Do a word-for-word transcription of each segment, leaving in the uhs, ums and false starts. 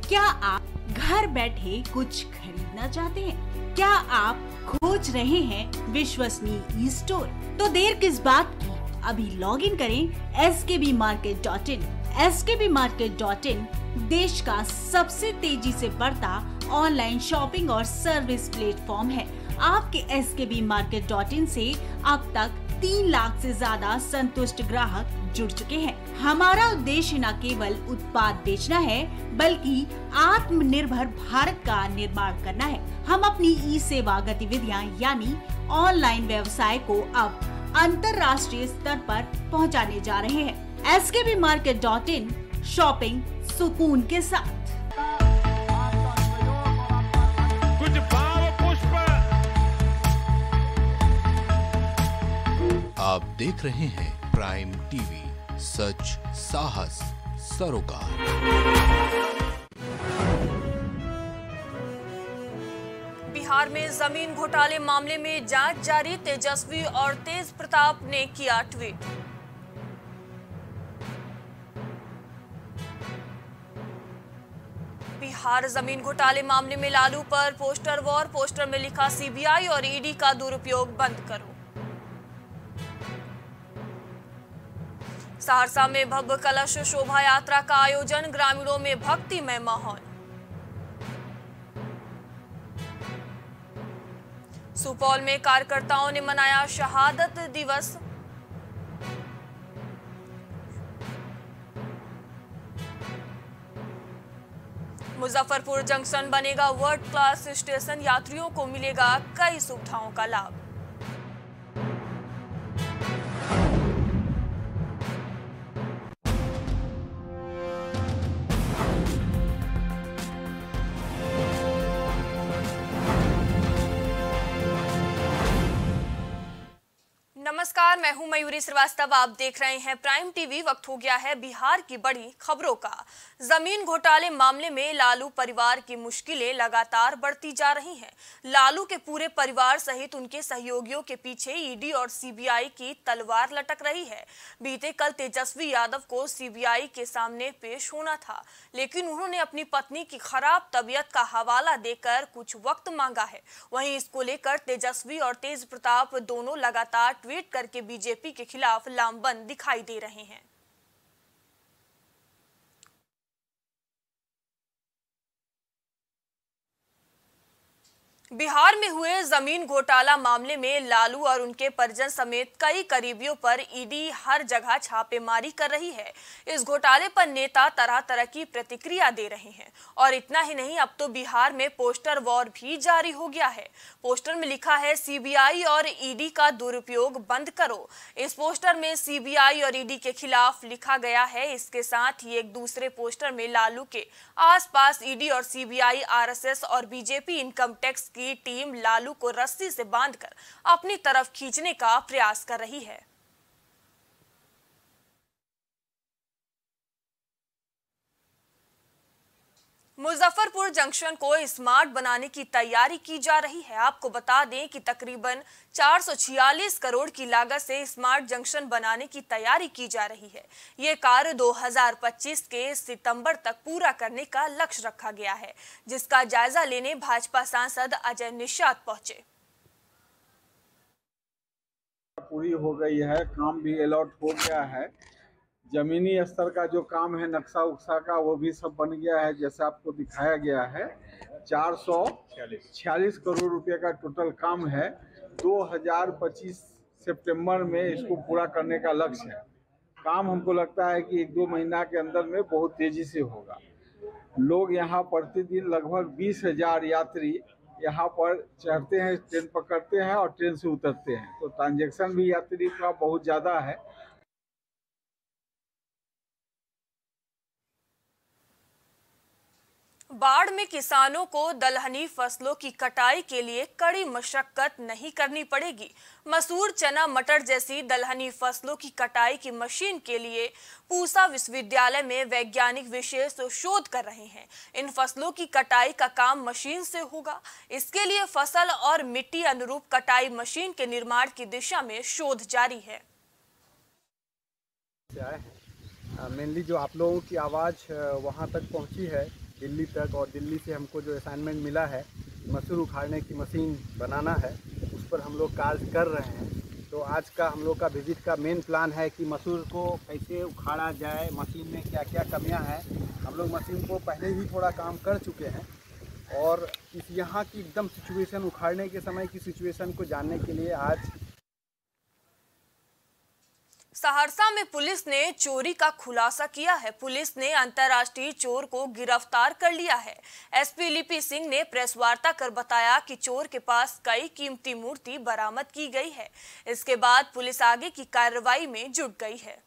क्या आप घर बैठे कुछ खरीदना चाहते हैं? क्या आप खोज रहे हैं विश्वसनीय ई स्टोर? तो देर किस बात की, अभी लॉग इन करें S K B market dot in. S K B market dot in देश का सबसे तेजी से बढ़ता ऑनलाइन शॉपिंग और सर्विस प्लेटफॉर्म है। आपके S K B market dot इन से अब तक तीन लाख से ज्यादा संतुष्ट ग्राहक जुड़ चुके हैं। हमारा उद्देश्य न केवल उत्पाद बेचना है, बल्कि आत्मनिर्भर भारत का निर्माण करना है। हम अपनी ई सेवा गतिविधियां यानी ऑनलाइन व्यवसाय को अब अंतर्राष्ट्रीय स्तर पर पहुंचाने जा रहे हैं। S K B market dot in, shopping सुकून के साथ। कुछ भाव पुष्प। आप देख रहे हैं प्राइम टीवी, सच साहस सरोकार। बिहार में जमीन घोटाले मामले में जांच जारी, तेजस्वी और तेज प्रताप ने किया ट्वीट। बिहार जमीन घोटाले मामले में लालू पर पोस्टर वॉर, पोस्टर में लिखा सीबीआई और ईडी का दुरुपयोग बंद करो। सहरसा में भव्य कलश शोभा यात्रा का आयोजन, ग्रामीणों में भक्तिमय माहौल। सुपौल में कार्यकर्ताओं ने मनाया शहादत दिवस। मुजफ्फरपुर जंक्शन बनेगा वर्ल्ड क्लास स्टेशन, यात्रियों को मिलेगा कई सुविधाओं का लाभ। नमस्कार, मैं हूं मयूरी श्रीवास्तव। आप देख रहे हैं प्राइम टीवी। वक्त हो गया है बिहार की बड़ी खबरों का। जमीन घोटाले मामले में लालू परिवार की मुश्किलें लगातार बढ़ती जा रही हैं। लालू के पूरे परिवार सहित उनके सहयोगियों के पीछे ईडी और सीबीआई की तलवार लटक रही है। बीते कल तेजस्वी यादव को सीबीआई के सामने पेश होना था, लेकिन उन्होंने अपनी पत्नी की खराब तबीयत का हवाला देकर कुछ वक्त मांगा है। वहीं इसको लेकर तेजस्वी और तेज प्रताप दोनों लगातार ट्वीट करके बीजेपी के खिलाफ लामबंद दिखाई दे रहे हैं। बिहार में हुए जमीन घोटाला मामले में लालू और उनके परिजन समेत कई करीबियों पर ईडी हर जगह छापेमारी कर रही है। इस घोटाले पर नेता तरह तरह की प्रतिक्रिया दे रहे हैं और इतना ही नहीं, अब तो बिहार में पोस्टर वॉर भी जारी हो गया है। पोस्टर में लिखा है सीबीआई और ईडी का दुरुपयोग बंद करो। इस पोस्टर में सीबीआई और ईडी के खिलाफ लिखा गया है। इसके साथ ही एक दूसरे पोस्टर में लालू के आसपास ईडी और सीबीआई, आरएसएस और बीजेपी इनकम टैक्स की टीम लालू को रस्सी से बांधकर अपनी तरफ खींचने का प्रयास कर रही है। मुजफ्फरपुर जंक्शन को स्मार्ट बनाने की तैयारी की जा रही है। आपको बता दें कि तकरीबन चार सौ छियालीस करोड़ की लागत से स्मार्ट जंक्शन बनाने की तैयारी की जा रही है। ये कार्य दो हज़ार पच्चीस के सितंबर तक पूरा करने का लक्ष्य रखा गया है, जिसका जायजा लेने भाजपा सांसद अजय निषाद पहुंचे। पूरी हो गई है, काम भी अलॉट हो गया है। जमीनी स्तर का जो काम है नक्शा उक्सा का, वो भी सब बन गया है जैसे आपको दिखाया गया है। चार सौ छियालीस करोड़ रुपए का टोटल काम है। दो हज़ार पच्चीस सितंबर में इसको पूरा करने का लक्ष्य है। काम हमको लगता है कि एक दो महीना के अंदर में बहुत तेजी से होगा। लोग यहाँ प्रतिदिन लगभग बीस हजार यात्री यहाँ पर चढ़ते हैं, ट्रेन पकड़ते हैं और ट्रेन से उतरते हैं, तो ट्रांजैक्शन भी यात्री का बहुत ज़्यादा है। बाढ़ में किसानों को दलहनी फसलों की कटाई के लिए कड़ी मशक्कत नहीं करनी पड़ेगी। मसूर, चना, मटर जैसी दलहनी फसलों की कटाई की मशीन के लिए पूसा विश्वविद्यालय में वैज्ञानिक विशेष शोध कर रहे हैं। इन फसलों की कटाई का काम मशीन से होगा। इसके लिए फसल और मिट्टी अनुरूप कटाई मशीन के निर्माण की दिशा में शोध जारी है। मेनली जो आप लोगों की आवाज़ वहाँ तक पहुँची है दिल्ली तक, और दिल्ली से हमको जो असाइनमेंट मिला है मसूर उखाड़ने की मशीन बनाना है, उस पर हम लोग कार्य कर रहे हैं। तो आज का हम लोग का विजिट का मेन प्लान है कि मसूर को कैसे उखाड़ा जाए, मशीन में क्या क्या कमियां हैं। हम लोग मशीन को पहले ही थोड़ा काम कर चुके हैं और इस यहाँ की एकदम सिचुएशन, उखाड़ने के समय की सिचुएशन को जानने के लिए आज सहरसा में पुलिस ने चोरी का खुलासा किया है। पुलिस ने अंतर्राष्ट्रीय चोर को गिरफ्तार कर लिया है। एसपी लिपि सिंह ने प्रेस वार्ता कर बताया कि चोर के पास कई कीमती मूर्ति बरामद की गई है। इसके बाद पुलिस आगे की कार्रवाई में जुट गई है।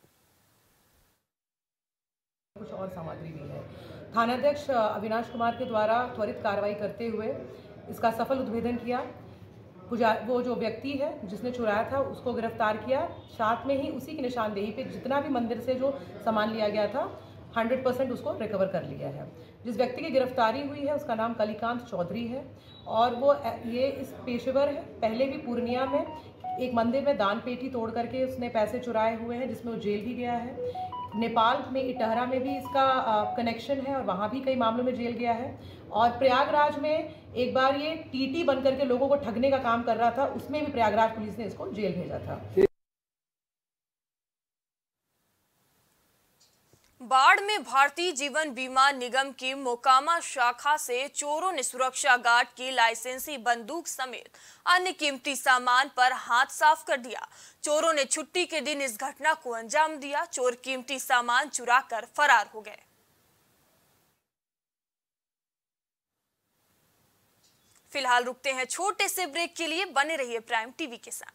कुछ और सामग्री भी है। थानाध्यक्ष अविनाश कुमार के द्वारा त्वरित कार्रवाई करते हुए इसका सफल उद्भेदन किया। वो जो व्यक्ति है जिसने चुराया था उसको गिरफ्तार किया। साथ में ही उसी की निशानदेही पे जितना भी मंदिर से जो सामान लिया गया था सौ परसेंट उसको रिकवर कर लिया है। जिस व्यक्ति की गिरफ्तारी हुई है उसका नाम कलिकांत चौधरी है और वो ये इस पेशेवर है। पहले भी पूर्णिया में एक मंदिर में दान पेटी तोड़ करके उसने पैसे चुराए हुए हैं, जिसमें वो जेल भी गया है। नेपाल में इटहरा में भी इसका कनेक्शन है और वहाँ भी कई मामलों में जेल गया है। और प्रयागराज में एक बार ये टीटी बन करके लोगों को ठगने का काम कर रहा था, उसमें भी प्रयागराज पुलिस ने इसको जेल भेजा था। बाढ़ में भारतीय जीवन बीमा निगम की मोकामा शाखा से चोरों ने सुरक्षा गार्ड की लाइसेंसी बंदूक समेत अन्य कीमती सामान पर हाथ साफ कर दिया। चोरों ने छुट्टी के दिन इस घटना को अंजाम दिया। चोर कीमती सामान चुराकर फरार हो गए। फिलहाल रुकते हैं छोटे से ब्रेक के लिए। बने रहिए प्राइम टीवी के साथ।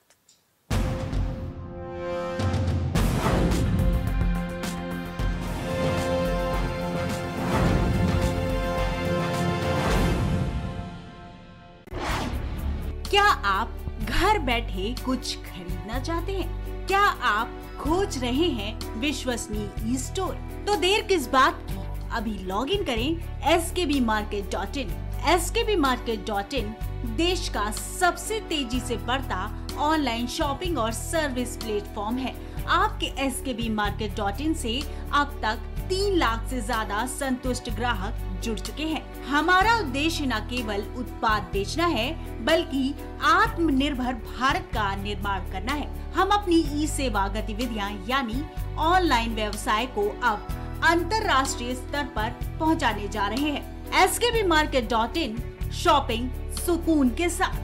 क्या आप घर बैठे कुछ खरीदना चाहते हैं? क्या आप खोज रहे हैं विश्वसनीय ई स्टोर? तो देर किस बात की, अभी लॉग इन करें S K B market dot in. S K B market dot in देश का सबसे तेजी से बढ़ता ऑनलाइन शॉपिंग और सर्विस प्लेटफॉर्म है। आपके S K B market dot इन से अब तक तीन लाख से ज्यादा संतुष्ट ग्राहक जुड़ चुके हैं। हमारा उद्देश्य न केवल उत्पाद बेचना है बल्कि आत्मनिर्भर भारत का निर्माण करना है। हम अपनी ई सेवा गतिविधियां यानी ऑनलाइन व्यवसाय को अब अंतर्राष्ट्रीय स्तर पर पहुंचाने जा रहे हैं। S K B market dot in, shopping सुकून के साथ।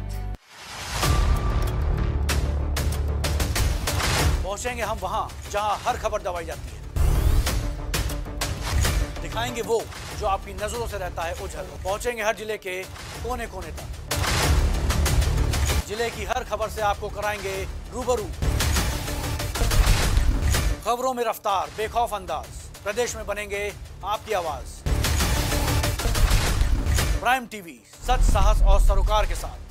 पहुंचेंगे हम वहां जहां हर खबर दबाई जाती है। दिखाएंगे वो जो आपकी नजरों से रहता है उजल। पहुंचेंगे हर जिले के कोने कोने तक। जिले की हर खबर से आपको कराएंगे रूबरू। खबरों में रफ्तार, बेखौफ अंदाज, प्रदेश में बनेंगे आपकी आवाज। प्राइम टीवी, सच, साहस और सरोकार के साथ।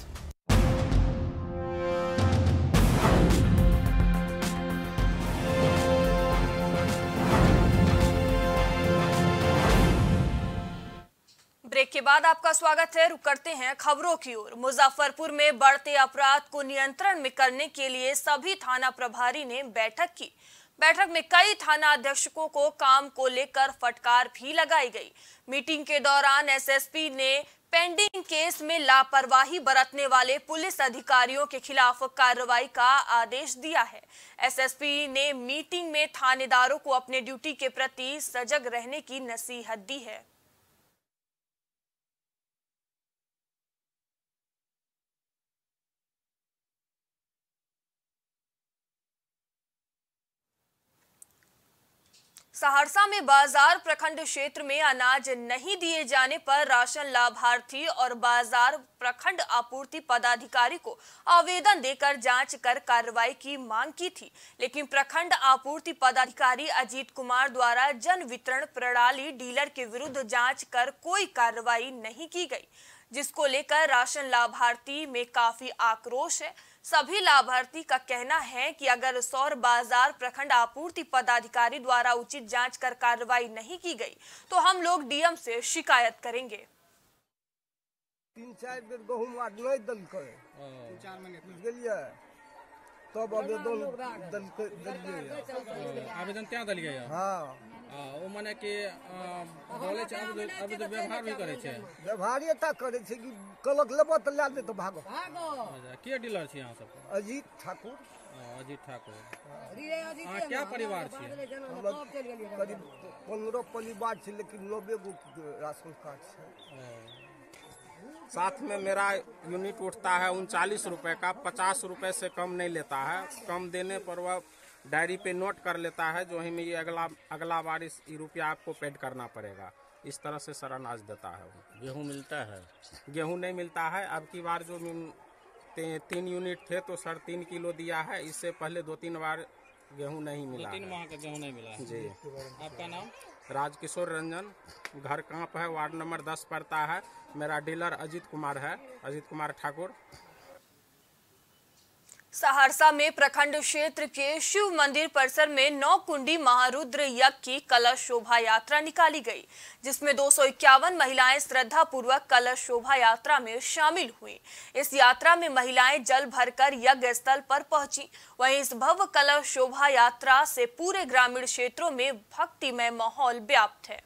ब्रेक के बाद आपका स्वागत है। रुक करते हैं खबरों की ओर। मुजफ्फरपुर में बढ़ते अपराध को नियंत्रण में करने के लिए सभी थाना प्रभारी ने बैठक की। बैठक में कई थाना अधीक्षकों को काम को लेकर फटकार भी लगाई गई। मीटिंग के दौरान एस एस पी ने पेंडिंग केस में लापरवाही बरतने वाले पुलिस अधिकारियों के खिलाफ कार्रवाई का आदेश दिया है। एस एस पी ने मीटिंग में थानेदारों को अपने ड्यूटी के प्रति सजग रहने की नसीहत दी है। सहरसा में बाजार प्रखंड क्षेत्र में अनाज नहीं दिए जाने पर राशन लाभार्थी और बाजार प्रखंड आपूर्ति पदाधिकारी को आवेदन देकर जांच कर कार्रवाई की मांग की थी, लेकिन प्रखंड आपूर्ति पदाधिकारी अजीत कुमार द्वारा जन वितरण प्रणाली डीलर के विरुद्ध जांच कर कोई कार्रवाई नहीं की गई, जिसको लेकर राशन लाभार्थी में काफी आक्रोश है। सभी लाभार्थी का कहना है कि अगर सौर बाजार प्रखंड आपूर्ति पदाधिकारी द्वारा उचित जांच कर कार्रवाई नहीं की गई तो हम लोग डीएम से शिकायत करेंगे। तीन चार बेर गहूम आर नहीं दल करे, तीन चार महीने गेलिए तब आवेदन दल दलिए, आवेदन क्या दलिए? हाँ, ओ माने कि बोले छै अब अब तो व्यवहार भी करे छै, व्यवहार एता करे छै कि कलक लेबो त ला दे त भागो भागो। के डीलर छी अहाँ सब? अजीत ठाकुर। अजीत ठाकुर। अहाँ क्या परिवार छी? करीब पंद्रह परिवार छै, लेकिन नब्बे गो राशन कार्ड छै। साथ में मेरा यूनिट उठता है उनचालीस रुपए का, पचास रुपए से कम नहीं लेता है। कम देने पर वह डायरी पे नोट कर लेता है जो ही में ये अगला अगला बार इस रुपया आपको पेड करना पड़ेगा। इस तरह से सर अनाज देता है। गेहूं मिलता है? गेहूं नहीं मिलता है। अब की बार जो तीन यूनिट थे तो सर तीन किलो दिया है। इससे पहले दो तीन बार गेहूं नहीं मिला। दो तीन माह का गेहूं नहीं मिला जी। आपका नाम? राजकिशोर रंजन, घर कांप है, वार्ड नंबर दस पड़ता है। मेरा डीलर अजीत कुमार है, अजीत कुमार ठाकुर। सहरसा में प्रखंड क्षेत्र के शिव मंदिर परिसर में नौ कुंडी महारुद्र यज्ञ की कलश शोभा यात्रा निकाली गई, जिसमें दो सौ इक्यावन महिलाएं श्रद्धा पूर्वक कलश शोभा यात्रा में शामिल हुई। इस यात्रा में महिलाएं जल भरकर यज्ञ स्थल पर पहुंची। वहीं इस भव्य कलश शोभा यात्रा से पूरे ग्रामीण क्षेत्रों में भक्तिमय माहौल व्याप्त है।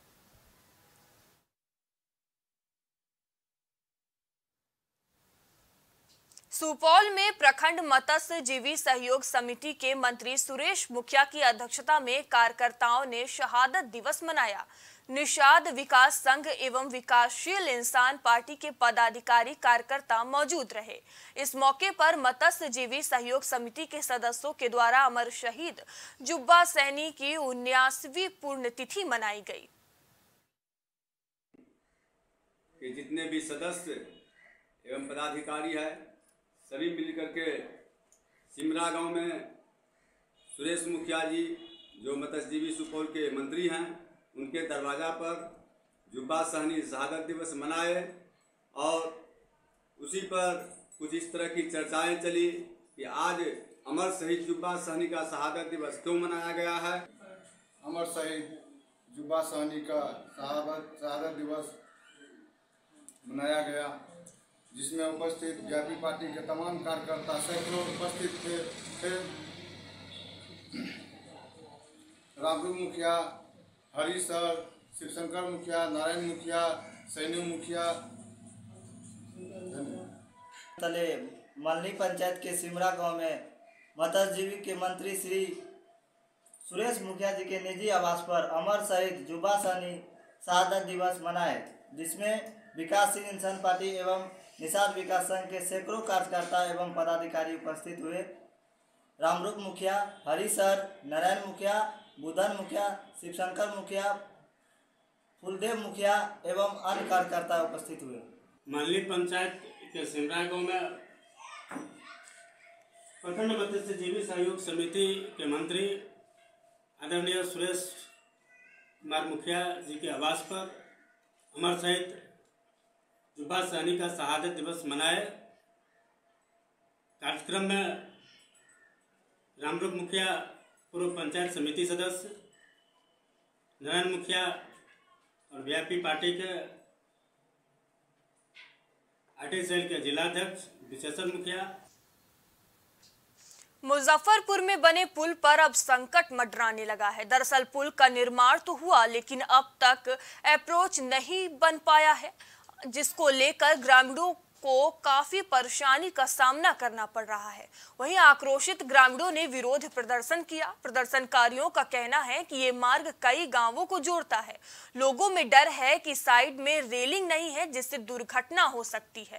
सुपौल में प्रखंड मत्स्य जीवी सहयोग समिति के मंत्री सुरेश मुखिया की अध्यक्षता में कार्यकर्ताओं ने शहादत दिवस मनाया। निषाद विकास संघ एवं विकासशील इंसान पार्टी के पदाधिकारी कार्यकर्ता मौजूद रहे। इस मौके पर मत्स्य जीवी सहयोग समिति के सदस्यों के द्वारा अमर शहीद जुब्बा सहनी की उन्यासवीं पुण्यतिथि मनाई गई। कि जितने भी सदस्य एवं पदाधिकारी है सभी मिलकर के सिमरा गांव में सुरेश मुखिया जी जो मत्स्यजीवी सुपौल के मंत्री हैं उनके दरवाज़ा पर जुब्बा सहनी शहादत दिवस मनाए और उसी पर कुछ इस तरह की चर्चाएं चली कि आज अमर शहीद जुब्बा सहनी का शहादत दिवस क्यों मनाया गया है। अमर शहीद जुब्बा सहनी का शहादत शहादत दिवस मनाया गया, जिसमें उपस्थित बीजेपी पार्टी के तमाम कार्यकर्ता सैकड़ों उपस्थित थे। फिर रामरू मुखिया, हरी सर, शिवशंकर मुखिया, नारायण मुखिया, सैनू मुखिया। तले मल्ली पंचायत के सिमरा गांव में मत्स्यजीवी के मंत्री श्री सुरेश मुखिया जी के निजी आवास पर अमर शहीद जुब्बा सहनी शहादत दिवस मनाए, जिसमें विकासशील इंसान पार्टी एवं निषाद विकास संघ के सैकड़ों कार्यकर्ता एवं पदाधिकारी उपस्थित हुए। रामरूप मुखिया, हरी सर, नारायण मुखिया, बुधन मुखिया, शिवशंकर मुखिया, फुलदेव मुखिया एवं अन्य कार्यकर्ता उपस्थित हुए। मल्ली पंचायत के सिमरा गांव में प्रखंड मत्स्यजीवी सहयोग समिति के मंत्री आदरणीय सुरेश कुमार मुखिया जी के आवास पर अमर शहीद जुब्बा सहनी का शहादत दिवस मनाए। कार्यक्रम में रामरूप मुखिया पूर्व पंचायत समिति सदस्य, नारायण मुखिया और वीआईपी पार्टी के आईटी सेल के जिलाध्यक्ष विशेषण मुखिया। मुजफ्फरपुर में बने पुल पर अब संकट मंडराने लगा है। दरअसल पुल का निर्माण तो हुआ लेकिन अब तक अप्रोच नहीं बन पाया है, जिसको लेकर ग्रामीणों को काफी परेशानी का सामना करना पड़ रहा है। वहीं आक्रोशित ग्रामीणों ने विरोध प्रदर्शन किया। प्रदर्शनकारियों का कहना है कि ये मार्ग कई गांवों को जोड़ता है। लोगों में डर है कि साइड में रेलिंग नहीं है, जिससे दुर्घटना हो सकती है।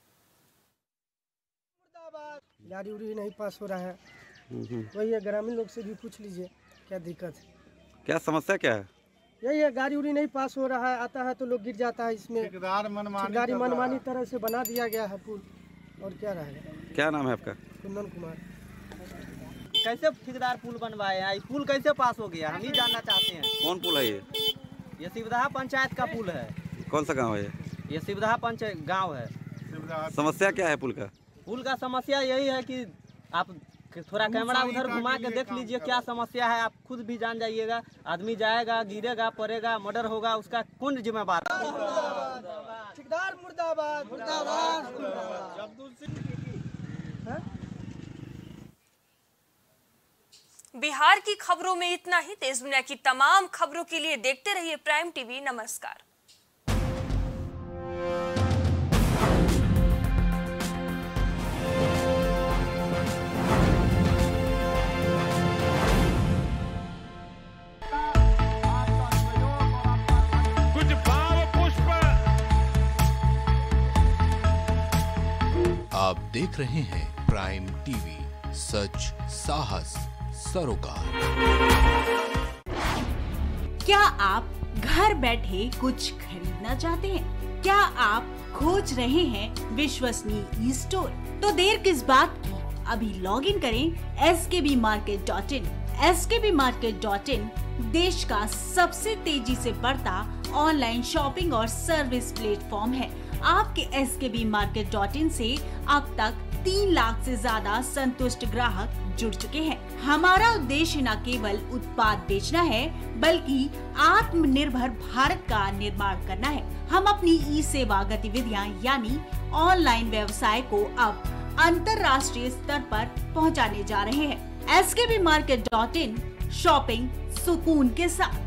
गाड़ी उड़ी नहीं पास हो रहा है, वही है। ग्रामीण लोग से भी पूछ लीजिए क्या दिक्कत है, क्या समस्या क्या है। यही है, गाड़ी उड़ी नहीं पास हो रहा है, आता है तो लोग गिर जाता है। इसमें ठेकेदार मनमानी गाड़ी मनमानी तरह से बना दिया गया है पुल, और क्या रहेगा। क्या नाम है आपका। कुंदन कुमार। कैसे ठेकेदार पुल बनवाए हैं, पुल कैसे पास हो गया, हम ही जानना चाहते हैं। कौन पुल है ये। ये शिवदहा पंचायत का पुल है। कौन सा गांव है ये। ये शिवदहा पंचायत गांव है। समस्या क्या है पुल का। पुल का समस्या यही है कि आप थोड़ा कैमरा उधर घुमा के देख लीजिए क्या समस्या है, आप खुद भी जान जाइएगा। आदमी जाएगा, गिरेगा, पड़ेगा, मर्डर होगा, उसका कौन जिम्मेवार। ठेकेदार मुर्दाबाद, मुर्दाबाद। बिहार की खबरों में इतना ही। देश दुनिया की तमाम खबरों के लिए देखते रहिए प्राइम टीवी। नमस्कार। कुछ भाव पुष्प। आप देख रहे हैं प्राइम टीवी, सच साहस सरोकार। क्या आप घर बैठे कुछ खरीदना चाहते हैं? क्या आप खोज रहे हैं विश्वसनीय ई स्टोर? तो देर किस बात की, अभी लॉग इन करें S K B market dot in. S K B market dot in देश का सबसे तेजी से बढ़ता ऑनलाइन शॉपिंग और सर्विस प्लेटफॉर्म है। आपके S K B market dot इन से अब तक तीन लाख से ज्यादा संतुष्ट ग्राहक जुड़ चुके हैं। हमारा उद्देश्य न केवल उत्पाद बेचना है, बल्कि आत्मनिर्भर भारत का निर्माण करना है। हम अपनी ई सेवा गतिविधियां यानी ऑनलाइन व्यवसाय को अब अंतर्राष्ट्रीय स्तर पर पहुंचाने जा रहे हैं। S K B market dot in, shopping सुकून के साथ।